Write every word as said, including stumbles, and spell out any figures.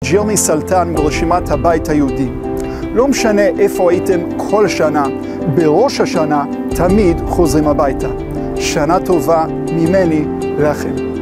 ג'רמי סלטן מרשימת הבית היהודי. לא משנה איפה הייתם כל שנה, בראש השנה תמיד חוזרים הביתה. שנה טובה ממני לכם.